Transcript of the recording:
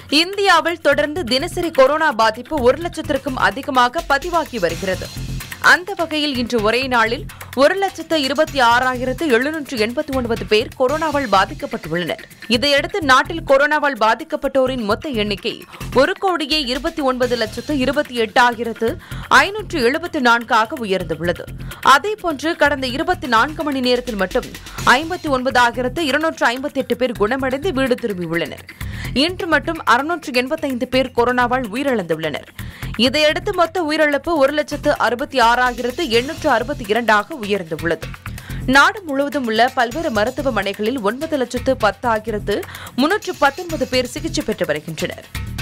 இந்தியாவில் தொடர்ந்து தினசரி கொரோனா பாதிப்பு 1 லட்சத்திற்கும் அதிகமாக பதிவாகி வருகிறது. அந்த வகையில் இன்று ஒரே நாளில் 1,26,789 பேர் கொரோனாவால் பாதிக்கப்பட்டுள்ளனர். இதையடுத்து நாட்டில் கொரோனாவால் பாதிக்கப்பட்டோரின் மொத்த எண்ணிக்கை 1,29,28,574 உயர்ந்துள்ளது. அதேபோன்று கடந்த 24 மணி நேரத்தில் மட்டும் 59,258 பேர் குணமடைந்து வீடு திரும்பியுள்ளனர். இன்று மட்டும் 685 பேர் கொரோனாவால் உயிரிழந்துள்ளனர். இதையடுத்து மொத்த உயிரிழப்பு 1,66,862 உயர்ந்துள்ளது. நாடு முழுவதும் உள்ள பல்வேறு மருத்துவமனைகளில் 9,10,319 பேர் சிகிச்சை பெற்று வருகின்றனர்.